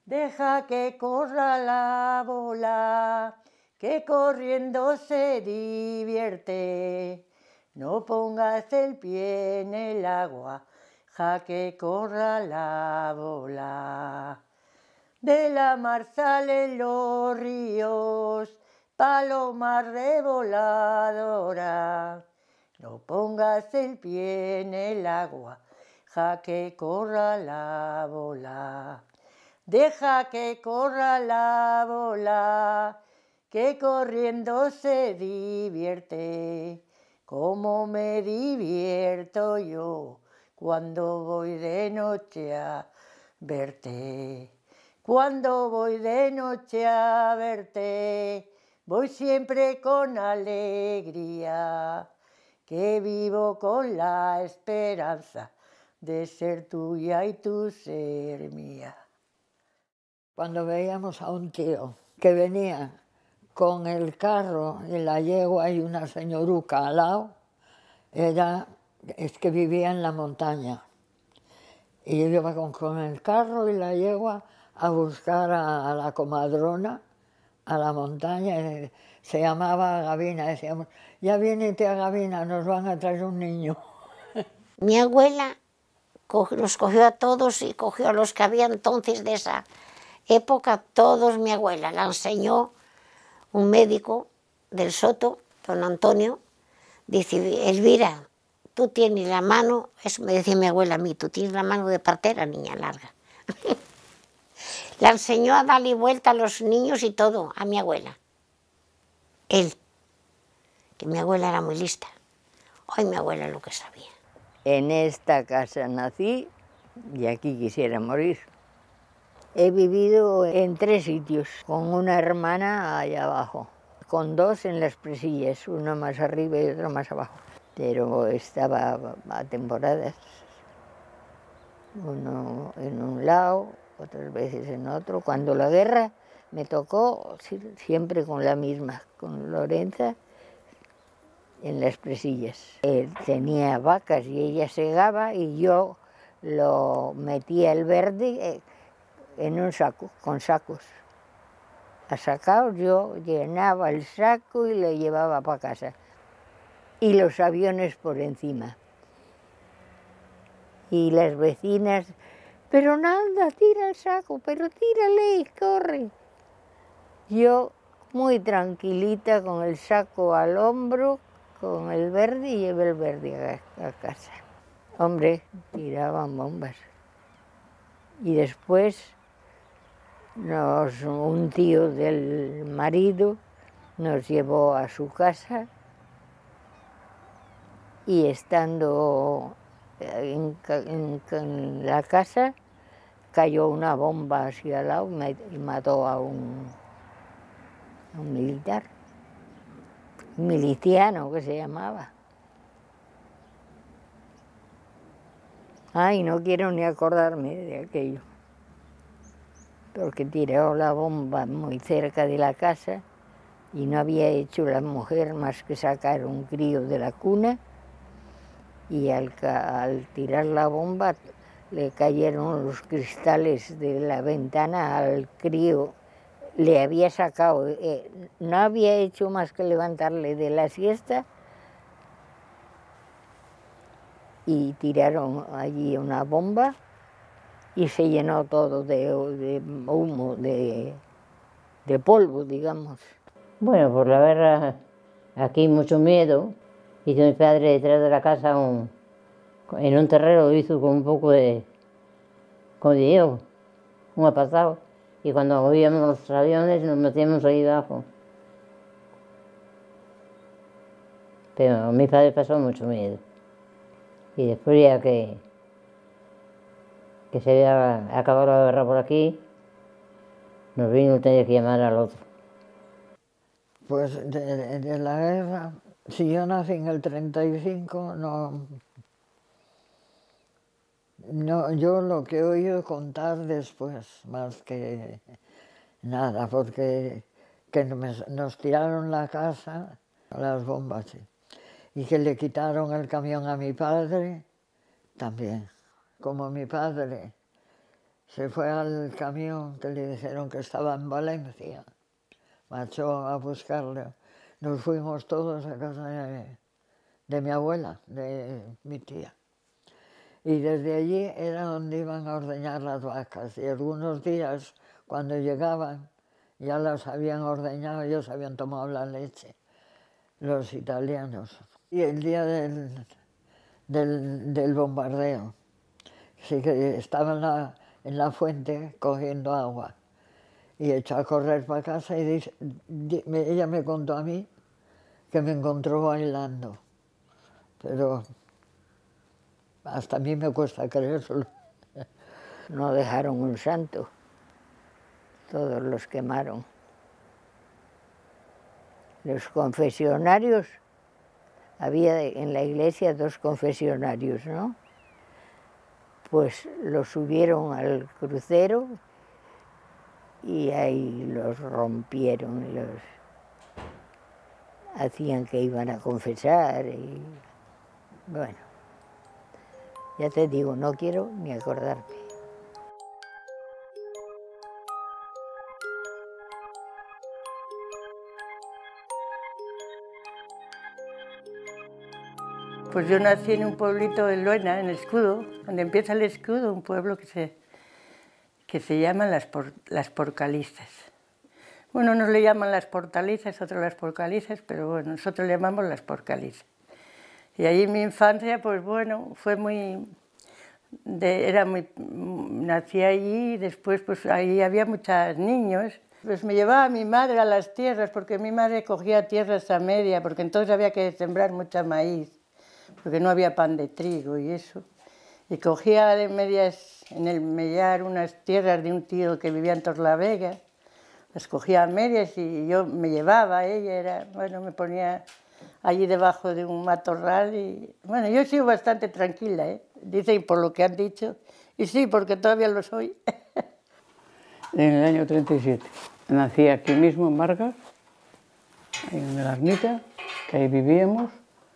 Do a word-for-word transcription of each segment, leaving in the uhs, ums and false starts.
Deja que corra la bola, que corriendo se divierte. No pongas el pie en el agua, deja que corra la bola. De la mar salen los ríos, paloma revoladora. No pongas el pie en el agua, deja que corra la bola. Deja que corra la bola, que corriendo se divierte, como me divierto yo cuando voy de noche a verte. Cuando voy de noche a verte, voy siempre con alegría, que vivo con la esperanza de ser tuya y tú ser mía. Cuando veíamos a un tío que venía con el carro y la yegua y una señoruca al lado, era, es que vivía en la montaña. Y yo iba con, con el carro y la yegua a buscar a, a la comadrona, a la montaña. Y se llamaba Gavina, decíamos, ya viene tía Gavina, nos van a traer un niño. Mi abuela los cogió a todos y cogió a los que había entonces de esa época, todos mi abuela. La enseñó un médico del Soto, don Antonio, dice, Elvira, tú tienes la mano, eso me decía mi abuela a mí, tú tienes la mano de partera, niña larga. La enseñó a darle vuelta a los niños y todo, a mi abuela. Él, que mi abuela era muy lista. Ay, mi abuela lo que sabía. En esta casa nací y aquí quisiera morir. He vivido en tres sitios, con una hermana allá abajo, con dos en las Presillas, una más arriba y otra más abajo. Pero estaba a temporadas, uno en un lado, otras veces en otro. Cuando la guerra me tocó siempre con la misma, con Lorenza, en las Presillas. Él tenía vacas y ella segaba y yo lo metía el verde en un saco, con sacos. A sacados yo llenaba el saco y lo llevaba para casa. Y los aviones por encima. Y las vecinas, pero nada, tira el saco, pero tírale y corre. Yo muy tranquilita con el saco al hombro, con el verde y llevé el verde a, a casa. Hombre, tiraban bombas. Y después nos, un tío del marido nos llevó a su casa y estando en, en, en la casa cayó una bomba hacia al lado y mató a un, a un militar, un miliciano que se llamaba. Ay, no quiero ni acordarme de aquello, porque tiró la bomba muy cerca de la casa y no había hecho la mujer más que sacar un crío de la cuna y al, al tirar la bomba le cayeron los cristales de la ventana al crío. Le había sacado, eh, no había hecho más que levantarle de la siesta y tiraron allí una bomba y se llenó todo de, de humo, de, de polvo, digamos. Bueno, por la guerra aquí mucho miedo. Hizo mi padre detrás de la casa, un, en un terreno hizo con un poco de, como digo, un apartado. Y cuando oíamos los aviones nos metíamos ahí abajo. Pero mi padre pasó mucho miedo. Y después ya que, que se había acabado la guerra por aquí, nos vino a tener que llamar al otro. Pues de, de la guerra, si yo nací en el treinta y cinco, no, no, yo lo que he oído contar después, más que nada, porque que nos, nos tiraron la casa, las bombas, sí, y que le quitaron el camión a mi padre, también. Como mi padre se fue al camión que le dijeron que estaba en Valencia, marchó a buscarle. Nos fuimos todos a casa de, de mi abuela, de mi tía. Y desde allí era donde iban a ordeñar las vacas. Y algunos días, cuando llegaban, ya las habían ordeñado, ellos habían tomado la leche, los italianos. Y el día del, del, del bombardeo, sí que estaba en la, en la fuente cogiendo agua. Y echó a correr para casa y dice, ella me contó a mí que me encontró bailando. Pero hasta a mí me cuesta creerlo. No dejaron un santo, todos los quemaron. Los confesionarios, había en la iglesia dos confesionarios, ¿no? Pues los subieron al crucero y ahí los rompieron, y los hacían que iban a confesar y bueno, ya te digo, no quiero ni acordarme. Pues yo nací en un pueblito de Luena, en Escudo, donde empieza el Escudo, un pueblo que se, que se llama Las, Por, Las Porcalizas. Bueno, unos le llaman Las Portalizas, otros Las Porcalizas, pero bueno, nosotros le llamamos Las Porcalizas. Y allí mi infancia, pues bueno, fue muy... De, era muy... Nací allí y después pues ahí había muchos niños. Pues me llevaba mi madre a las tierras, porque mi madre cogía tierras a media, porque entonces había que sembrar mucha maíz, porque no había pan de trigo y eso. Y cogía de medias en el Mellar unas tierras de un tío que vivía en Torlavega, las cogía a medias y yo me llevaba, ella era, bueno, me ponía allí debajo de un matorral y, bueno, yo he sido bastante tranquila, ¿eh? Dicen por lo que han dicho, y sí, porque todavía lo soy. En el año treinta y siete, nací aquí mismo en Vargas, en la ermita, que ahí vivíamos,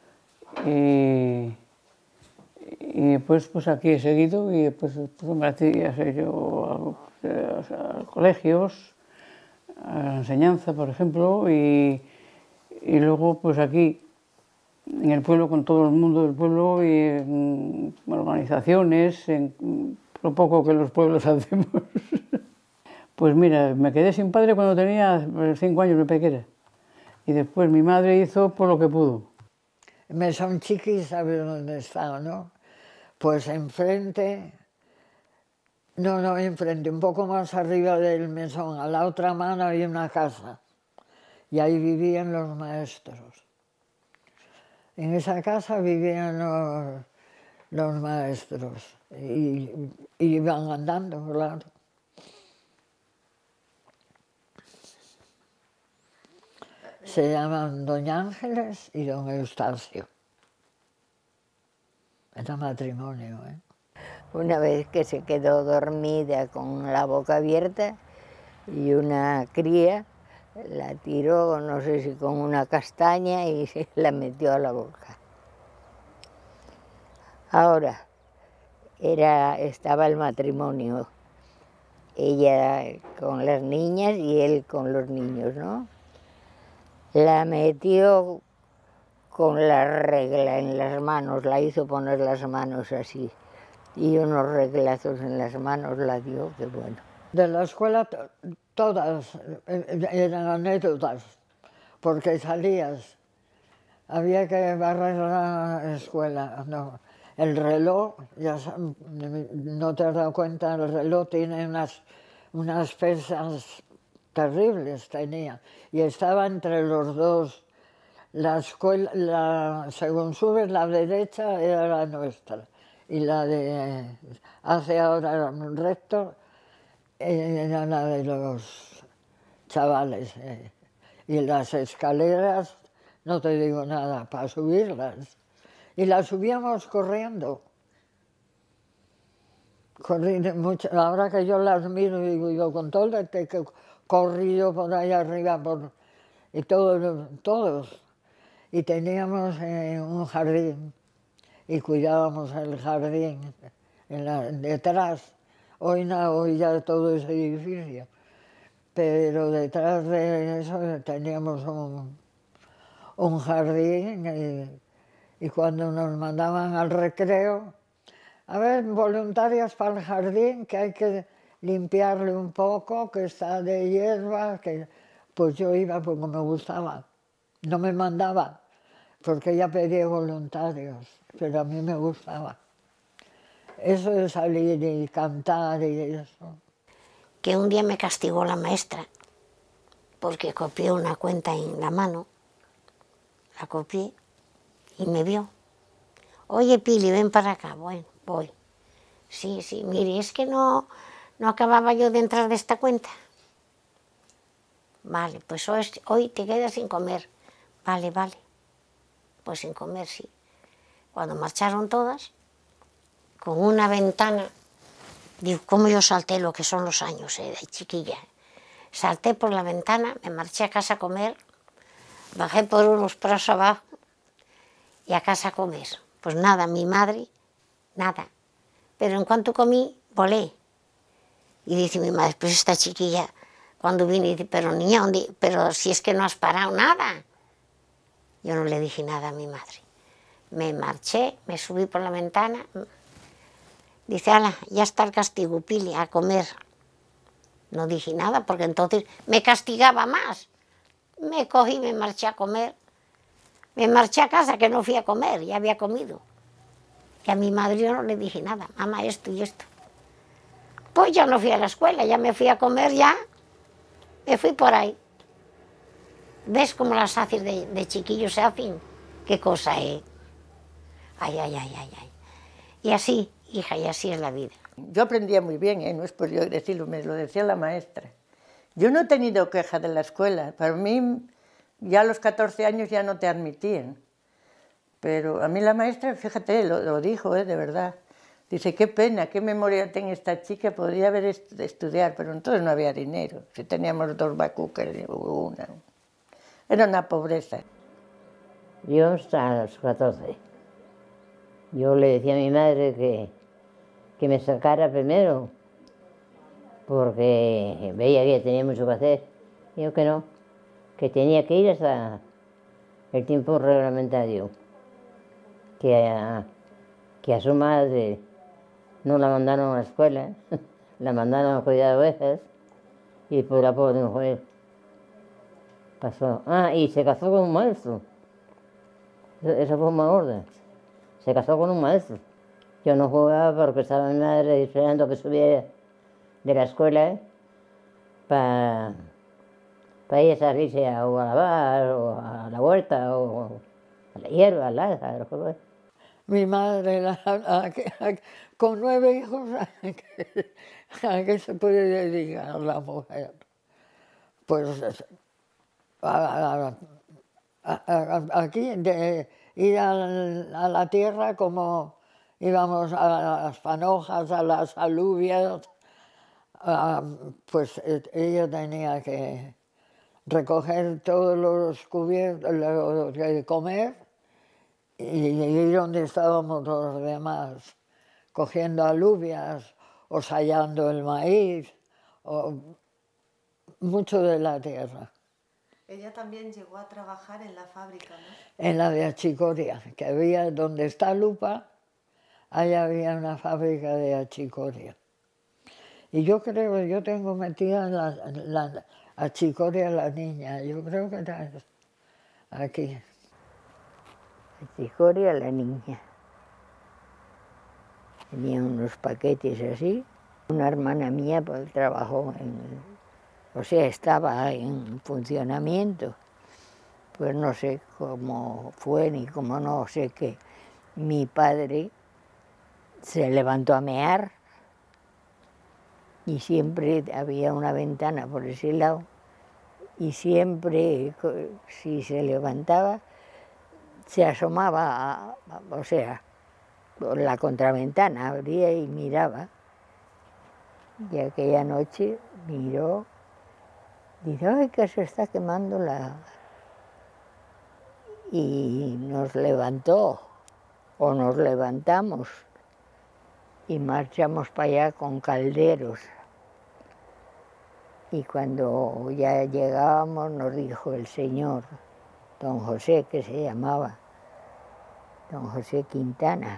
y, y después pues aquí he seguido y después pues, me ya sé yo a, a colegios, a la enseñanza, por ejemplo, y, y luego pues aquí en el pueblo con todo el mundo del pueblo y en organizaciones, en lo poco que los pueblos hacemos. Pues mira, me quedé sin padre cuando tenía cinco años de pequeña y después mi madre hizo por lo que pudo. Mesón Chiqui, ¿sabes dónde está, no? Pues enfrente, no, no, enfrente, un poco más arriba del mesón, a la otra mano hay una casa y ahí vivían los maestros. En esa casa vivían los, los maestros y, y iban andando, claro. Se llaman Doña Ángeles y Don Eustacio. Era matrimonio, ¿eh? Una vez que se quedó dormida con la boca abierta y una cría la tiró, no sé si con una castaña, y se la metió a la boca. Ahora, era, estaba el matrimonio, ella con las niñas y él con los niños, ¿no? La metió con la regla en las manos, la hizo poner las manos así, y unos reglazos en las manos la dio, qué bueno. De la escuela todas eran anécdotas, porque salías, había que barrer la escuela, no. El reloj, ya no te has dado cuenta, el reloj tiene unas, unas pesas terribles, tenía, y estaba entre los dos. La escuela, la, según subes, la derecha era la nuestra, y la de hace ahora recto era la de los chavales. Eh. Y las escaleras, no te digo nada, para subirlas. Y las subíamos corriendo. Corriendo mucho. Ahora que yo las miro, digo yo, con todo el que corrido por ahí arriba, por, y todo, todos. Y teníamos eh, un jardín, y cuidábamos el jardín en la, detrás. Hoy no, hoy ya todo es edificio. Pero detrás de eso teníamos un, un jardín y, y cuando nos mandaban al recreo, a ver, voluntarias para el jardín, que hay que limpiarle un poco, que está de hierba, que pues yo iba porque me gustaba. No me mandaba, porque ella pedía voluntarios, pero a mí me gustaba. Eso de salir y cantar y eso. Que un día me castigó la maestra, porque copié una cuenta en la mano, la copié y me vio. Oye, Pili, ven para acá. Bueno, voy. Sí, sí, mire, es que no, no acababa yo de entrar de esta cuenta. Vale, pues hoy, hoy te quedas sin comer. Vale, vale. Pues sin comer, sí. Cuando marcharon todas, con una ventana, digo, cómo yo salté lo que son los años, eh, de chiquilla. Salté por la ventana, me marché a casa a comer, bajé por unos prados abajo y a casa a comer. Pues nada, mi madre, nada. Pero en cuanto comí, volé. Y dice mi madre, pues esta chiquilla, cuando vine, dice, pero niña, ¿dónde? Pero si es que no has parado nada. Yo no le dije nada a mi madre. Me marché, me subí por la ventana. Dice, ala, ya está el castigo, Pili, a comer. No dije nada, porque entonces me castigaba más. Me cogí, me marché a comer. Me marché a casa, que no fui a comer, ya había comido. Y a mi madre yo no le dije nada, mamá, esto y esto. Pues ya no fui a la escuela, ya me fui a comer, ya. Me fui por ahí. ¿Ves cómo las haces de, de chiquillos se hacen? ¿Qué cosa, eh? Ay, ay, ay, ay, ay. Y así, hija, y así es la vida. Yo aprendía muy bien, ¿eh? No es por yo decirlo, me lo decía la maestra. Yo no he tenido queja de la escuela. Para mí, ya a los catorce años ya no te admitían. Pero a mí la maestra, fíjate, lo, lo dijo, ¿eh? De verdad. Dice, qué pena, qué memoria tiene esta chica, podría haber est estudiar, pero entonces no había dinero. Si teníamos dos bacucas o una. Era una pobreza. Yo hasta los catorce. Yo le decía a mi madre que, que me sacara primero, porque veía que tenía mucho que hacer. Y yo que no, que tenía que ir hasta el tiempo reglamentario. Que a, que a su madre no la mandaron a la escuela, la mandaron a cuidar ovejas, y por la pobre mujer pasó. Ah, y se casó con un maestro. Esa fue una orden. Se casó con un maestro. Yo no jugaba porque estaba mi madre esperando que subiera de la escuela, ¿eh? para pa ella salirse a, o a lavar, o a la huerta, o a la hierba, al alza, lo que fuera. Mi madre, la, a, a, a, con nueve hijos, ¿a qué, a qué se puede dedicar la mujer? Pues a, a, a, aquí, de ir a, a la tierra como íbamos a las panojas, a las alubias, a, pues ella tenía que recoger todos los cubiertos, lo de comer, y ir donde estábamos los demás, cogiendo alubias o sayando el maíz, o mucho de la tierra. Ella también llegó a trabajar en la fábrica, ¿no? En la de achicoria, que había, donde está Lupa, ahí había una fábrica de achicoria. Y yo creo, yo tengo metida en la, la achicoria la niña, yo creo que está aquí. Achicoria la niña. Tenía unos paquetes así. Una hermana mía pues trabajó en, o sea, estaba en funcionamiento. Pues no sé cómo fue ni cómo no, sé que mi padre se levantó a mear y siempre había una ventana por ese lado y siempre, si se levantaba, se asomaba, a, a, o sea, por la contraventana, abría y miraba. Y aquella noche miró, dice, ¡ay, que se está quemando la...! Y nos levantó, o nos levantamos. y marchamos para allá con calderos. Y cuando ya llegábamos nos dijo el señor, don José, que se llamaba, don José Quintana,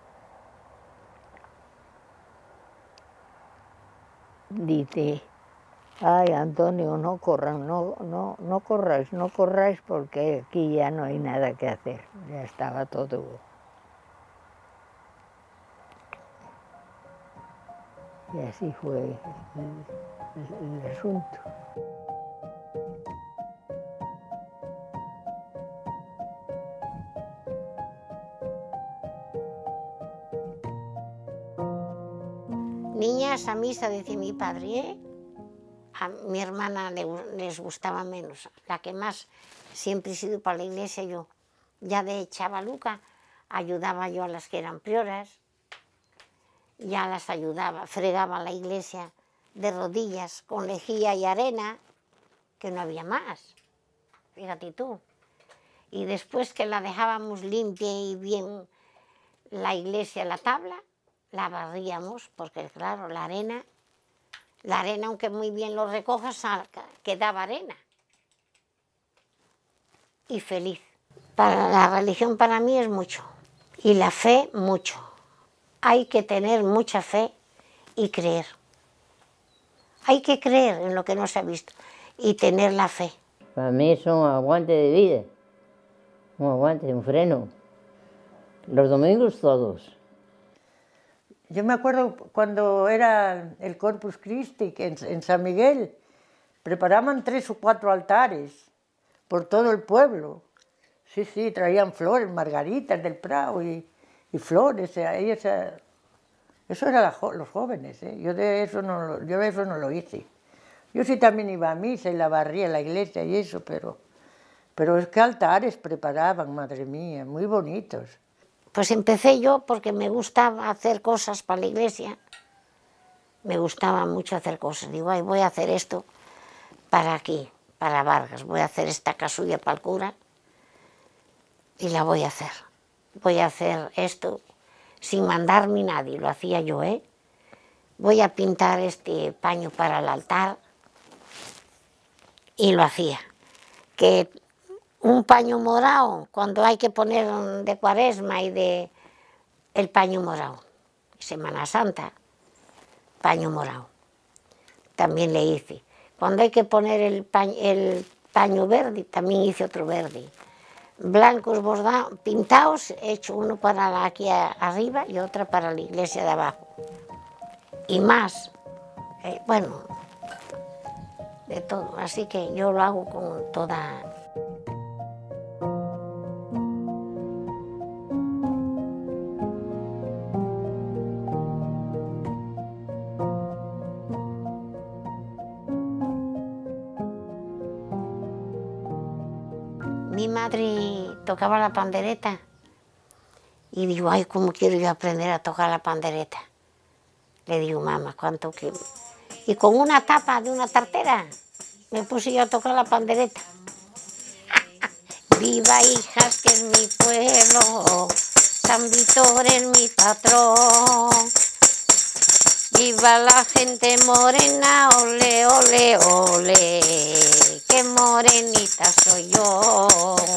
dice, ay, Antonio, no corran, no, no, no corráis, no corráis porque aquí ya no hay nada que hacer, ya estaba todo. Y así fue el, el, el asunto. Niñas a misa, decía mi padre, ¿eh? A mi hermana le, les gustaba menos. La que más siempre he sido para la iglesia yo. Ya de chavaluca ayudaba yo a las que eran prioras, ya las ayudaba, fregaba la iglesia de rodillas con lejía y arena, que no había más, fíjate tú. Y después que la dejábamos limpia y bien la iglesia, la tabla, la barríamos, porque claro, la arena, la arena aunque muy bien lo recojas, quedaba arena. Y feliz. Para la religión para mí es mucho, y la fe mucho. Hay que tener mucha fe y creer. Hay que creer en lo que no se ha visto y tener la fe. Para mí es un aguante de vida, un aguante, un freno. Los domingos todos. Yo me acuerdo cuando era el Corpus Christi, que en, en San Miguel preparaban tres o cuatro altares por todo el pueblo. Sí, sí, traían flores, margaritas del Prado y, y flores. Ahí esa, eso era la, los jóvenes, ¿eh? Yo, de eso no, yo de eso no lo hice. Yo sí también iba a misa y la barría la iglesia y eso, pero, pero es que altares preparaban, madre mía, muy bonitos. Pues empecé yo porque me gustaba hacer cosas para la iglesia. Me gustaba mucho hacer cosas. Digo, ay, voy a hacer esto para aquí, para Vargas. Voy a hacer esta casulla para el cura y la voy a hacer. Voy a hacer esto sin mandarme nadie, lo hacía yo, ¿eh? Voy a pintar este paño para el altar y lo hacía. Que un paño morado, cuando hay que poner de Cuaresma y de el paño morado. Semana Santa, paño morado. También le hice. Cuando hay que poner el paño, el paño verde, también hice otro verde. Blancos bordados, pintados, he hecho uno para aquí arriba y otro para la iglesia de abajo. Y más, eh, bueno, de todo. Así que yo lo hago con toda... Mi madre tocaba la pandereta y digo, ay, ¿cómo quiero yo aprender a tocar la pandereta? Le digo, mamá, ¿cuánto que...? Y con una tapa de una tartera me puse yo a tocar la pandereta. Viva hijas, que es mi pueblo, San Víctor es mi patrón. Viva la gente morena, ole, ole, ole, que morenita soy yo.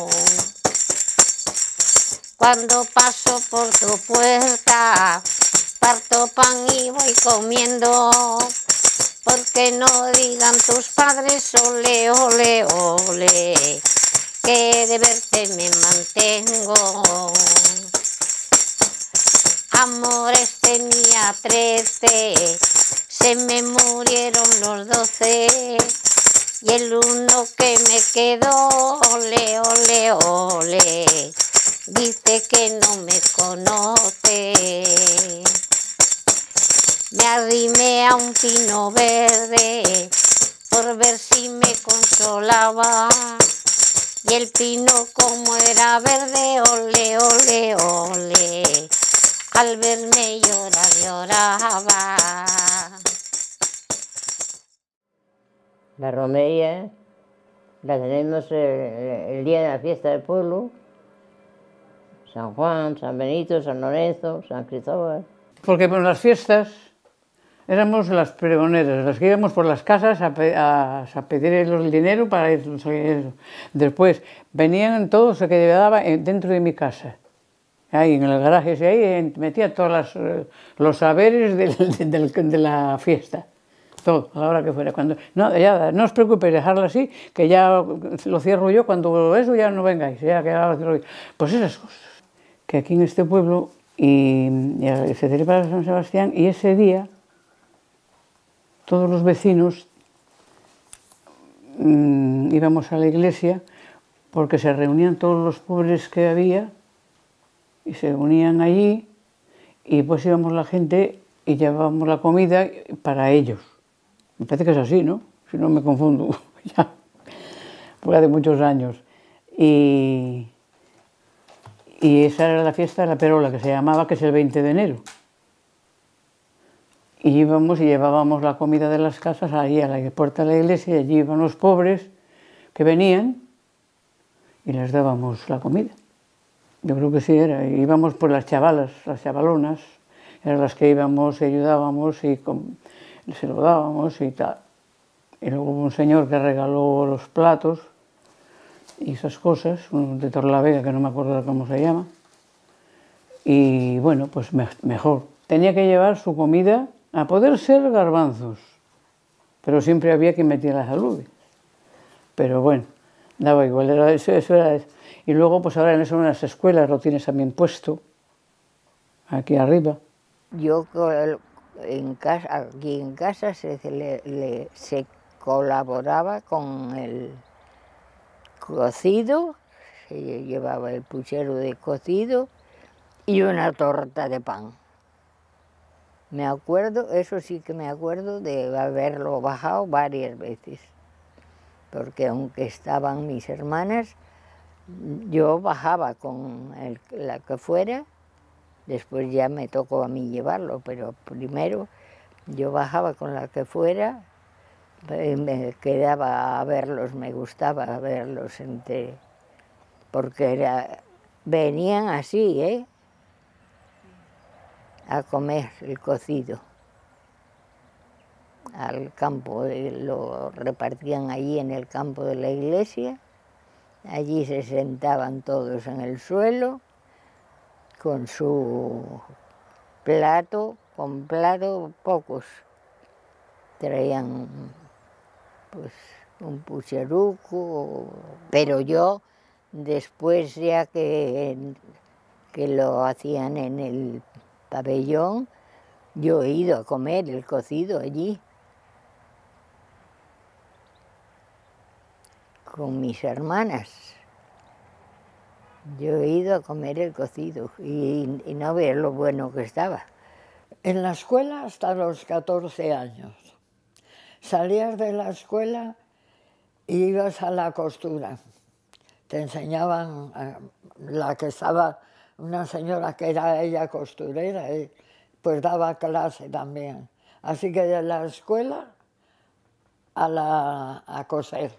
Cuando paso por tu puerta, parto pan y voy comiendo, porque no digan tus padres, ole, ole, ole, que de verte me mantengo. Amores tenía trece, se me murieron los doce, y el uno que me quedó, ole, ole, ole, dice que no me conoce. Me arrimé a un pino verde por ver si me consolaba, y el pino como era verde, ole, ole, ole, al verme llorar, lloraba. La romería la tenemos el, el día de la fiesta del pueblo, San Juan, San Benito, San Lorenzo, San Cristóbal. Porque en las fiestas éramos las pregoneras, las que íbamos por las casas a, pe a, a pedir el dinero para ir. Después venían todos, se quedaba dentro de mi casa. Ahí en el garaje, ahí metía todos los saberes del, del, de la fiesta. Todo, a la hora que fuera. Cuando, no, ya, no os preocupéis, dejarlo así, que ya lo cierro yo, cuando eso ya no vengáis, ya que ya lo cierro yo. Pues esas cosas. Que aquí en este pueblo, y, y se celebra San Sebastián, y ese día, todos los vecinos mmm, íbamos a la iglesia, porque se reunían todos los pobres que había, y se unían allí, y pues íbamos la gente y llevábamos la comida para ellos. Me parece que es así, ¿no? Si no me confundo, ya, porque hace muchos años. Y, y esa era la fiesta de la Perola, que se llamaba, que es el veinte de enero. Y íbamos y llevábamos la comida de las casas ahí a la puerta de la iglesia, y allí iban los pobres que venían y les dábamos la comida. Yo creo que sí era, y íbamos por las chavalas, las chavalonas, eran las que íbamos y ayudábamos y con, se lo dábamos y tal. Y luego hubo un señor que regaló los platos y esas cosas, uno de Torlavega, que no me acuerdo cómo se llama, y bueno, pues me, mejor. Tenía que llevar su comida, a poder ser garbanzos, pero siempre había que meter las alubias. Pero bueno, daba igual, era eso, eso era eso. Y luego, pues ahora en eso, en las escuelas lo tienes también puesto, aquí arriba. Yo en casa, aquí en casa se, le, le, se colaboraba con el cocido, se llevaba el puchero de cocido y una torta de pan. Me acuerdo, eso sí que me acuerdo de haberlo bajado varias veces, porque aunque estaban mis hermanas, yo bajaba con el, la que fuera, después ya me tocó a mí llevarlo, pero primero yo bajaba con la que fuera, me quedaba a verlos, me gustaba verlos entre, porque era, venían así, ¿eh? A comer el cocido al campo, lo repartían allí en el campo de la iglesia, allí se sentaban todos en el suelo con su plato, con plato pocos, traían pues un pucheruco, pero yo después ya que, que lo hacían en el pabellón, yo he ido a comer el cocido allí con mis hermanas. Yo he ido a comer el cocido y, y no veas lo bueno que estaba. En la escuela hasta los catorce años. Salías de la escuela y ibas a la costura. Te enseñaban, eh, la que estaba, una señora que era ella costurera, y pues daba clase también. Así que de la escuela a, la, a coser.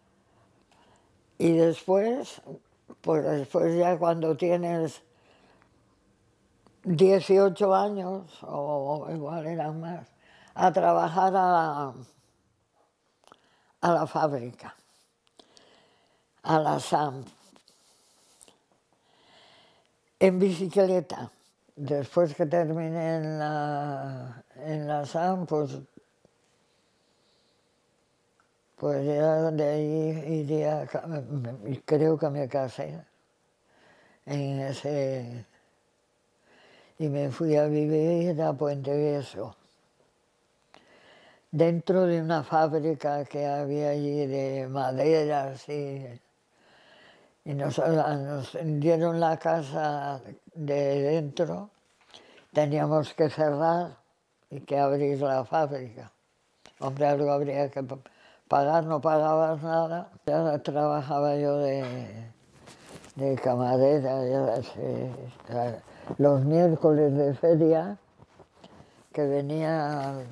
Y después, pues después ya cuando tienes dieciocho años, o igual eran más, a trabajar a, a la fábrica, a la S A M, en bicicleta. Después que terminé en la, en la S A M, pues, pues ya de ahí iría, creo que me casé en ese, y me fui a vivir a Puente Viejo, dentro de una fábrica que había allí de maderas y, y nos, nos dieron la casa de dentro, teníamos que cerrar y que abrir la fábrica. Hombre, algo habría que pagar, no pagabas nada. Ya trabajaba yo de, de camarera, ya sé, los miércoles de feria, que venía al,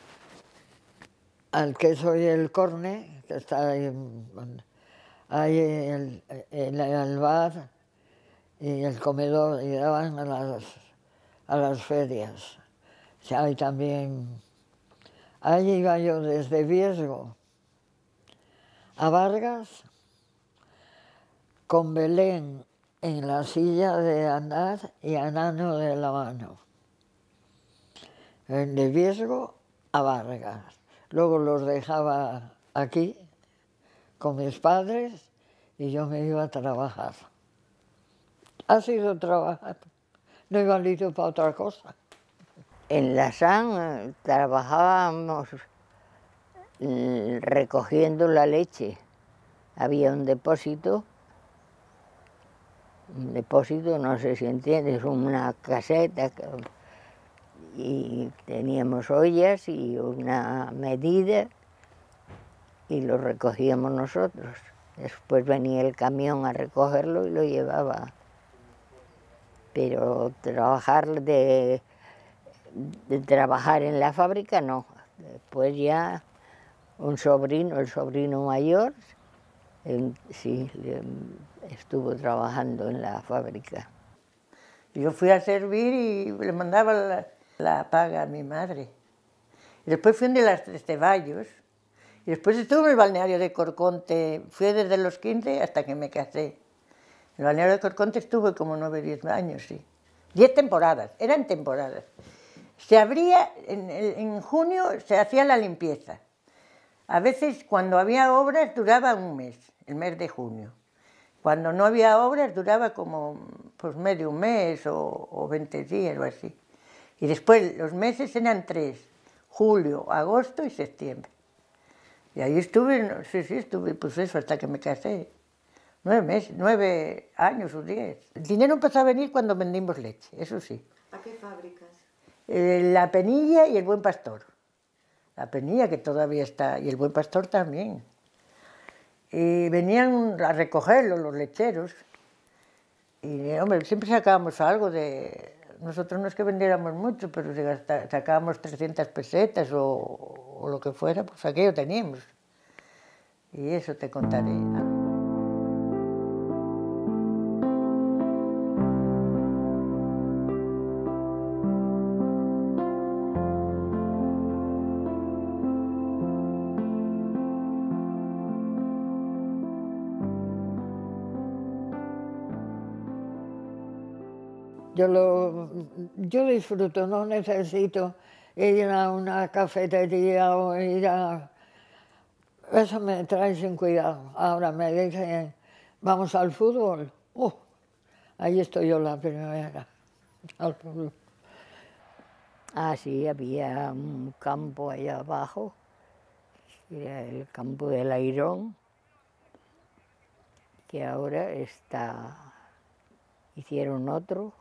al queso y el corne, que está ahí, ahí el, el, el bar y el comedor, y daban a las, a las ferias. O sea, hay también... Ahí iba yo desde Viesgo a Vargas, con Belén en la silla de andar y a Nano de la mano. De Viesgo a Vargas. Luego los dejaba aquí con mis padres y yo me iba a trabajar. Ha sido trabajar, no he valido para otra cosa. En la S A N trabajábamos recogiendo la leche. Había un depósito, un depósito, no sé si entiendes, una caseta, y teníamos ollas y una medida y lo recogíamos nosotros. Después venía el camión a recogerlo y lo llevaba. Pero trabajar de, de trabajar en la fábrica no. Después ya un sobrino, el sobrino mayor, él, sí, estuvo trabajando en la fábrica. Yo fui a servir y le mandaba la, la paga a mi madre. Y después fui de las Tres Ceballos. Y después estuve en el balneario de Corconte. Fui desde los quince hasta que me casé. En el balneario de Corconte estuve como nueve, diez años, sí. Diez temporadas, eran temporadas. Se abría, en, en junio se hacía la limpieza. A veces cuando había obras duraba un mes, el mes de junio. Cuando no había obras duraba como pues medio un mes o, o veinte días o así. Y después los meses eran tres, julio, agosto y septiembre. Y ahí estuve, sí, sí, estuve pues eso hasta que me casé. Nueve meses, nueve años o diez. El dinero empezó a venir cuando vendimos leche, eso sí. ¿A qué fábricas? Eh, la Penilla y el Buen Pastor. La Penilla que todavía está, y el Buen Pastor también. Y venían a recogerlo los lecheros. Y, hombre, siempre sacábamos algo de... Nosotros no es que vendiéramos mucho, pero si gasta, sacábamos trescientas pesetas o, o lo que fuera, pues aquello teníamos. Y eso te contaré. Yo, lo, yo disfruto, no necesito ir a una cafetería o ir a... Eso me trae sin cuidado. Ahora me dicen, vamos al fútbol. Uh, ahí estoy yo la primera, al fútbol. Ah, sí, había un campo allá abajo, era el campo del Airón, que ahora está, hicieron otro,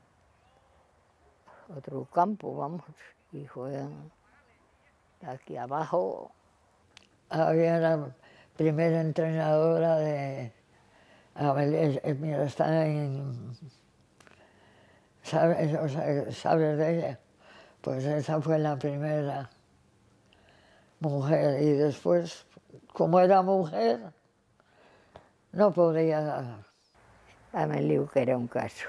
otro campo, vamos, y juegan aquí abajo. Había la primera entrenadora de... A ver, mira, está en... ¿Sabes, o sea, ¿sabes de ella? Pues esa fue la primera mujer. Y después, como era mujer, no podía... Ameliu, que era un caso.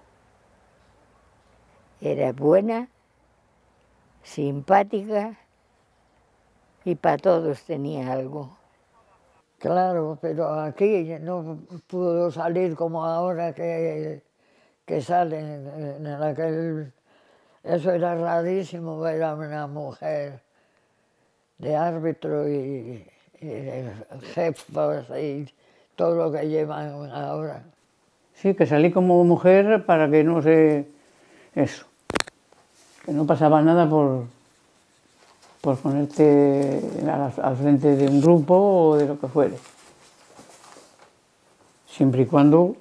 Era buena, simpática y para todos tenía algo. Claro, pero aquí no pudo salir como ahora que, que salen en aquel... Eso era rarísimo ver a una mujer de árbitro y, y de jefes y todo lo que llevan ahora. Sí, que salí como mujer para que no se... eso, que no pasaba nada por, por ponerte al, al frente de un grupo o de lo que fuere. Siempre y cuando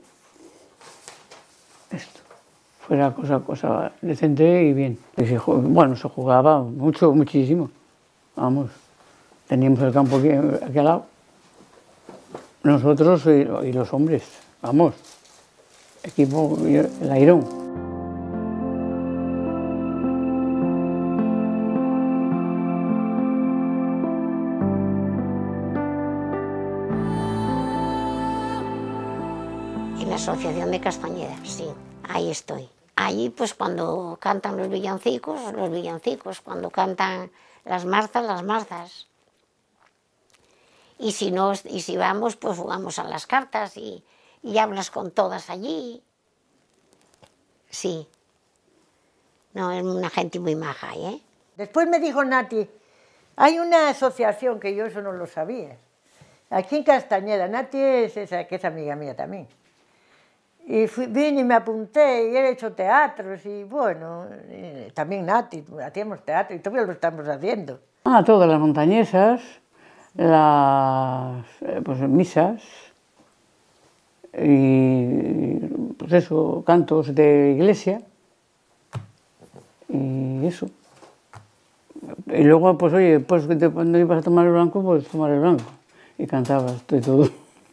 esto fuera cosa, cosa decente y bien. Y se, bueno, se jugaba mucho, muchísimo. Vamos, teníamos el campo aquí, aquí al lado. Nosotros y, y los hombres, vamos, equipo, el Airón. En la Asociación de Castañeda, sí, ahí estoy. allí pues cuando cantan los villancicos, los villancicos, cuando cantan las marzas, las marzas. Y si, no, y si vamos, pues jugamos a las cartas y, y hablas con todas allí. Sí. No, es una gente muy maja, ¿eh? Después me dijo Nati, hay una asociación, que yo eso no lo sabía, aquí en Castañeda. Nati es esa, que es amiga mía también. Y fui, vine y me apunté y he hecho teatros y bueno, y también Nati, hacíamos teatro y todavía lo estamos haciendo. Ah, todas las montañesas, las pues, misas y pues eso, cantos de iglesia y eso. Y luego, pues oye, pues cuando ibas a tomar el blanco, pues tomar el blanco y cantabas de todo.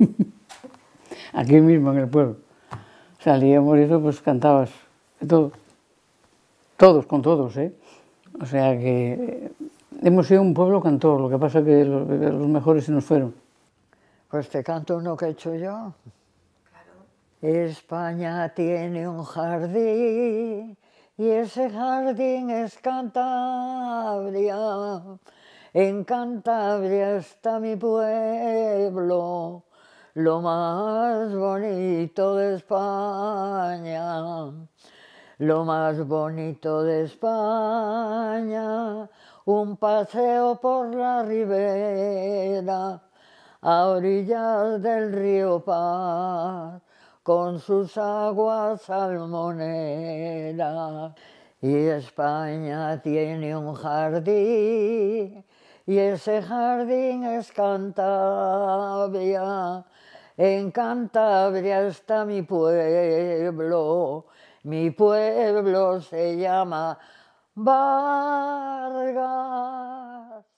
Aquí mismo en el pueblo. Salíamos y eso, pues cantabas de todo. Todos con todos, ¿eh? O sea que hemos sido un pueblo cantor, lo que pasa es que los, los mejores se nos fueron. Pues te canto uno que he hecho yo. Claro. España tiene un jardín y ese jardín es Cantabria. En Cantabria está mi pueblo, lo más bonito de España. Lo más bonito de España, un paseo por la ribera, a orillas del río Paz, con sus aguas salmoneras. Y España tiene un jardín, y ese jardín es Cantabria. En Cantabria está mi pueblo, mi pueblo se llama Vargas.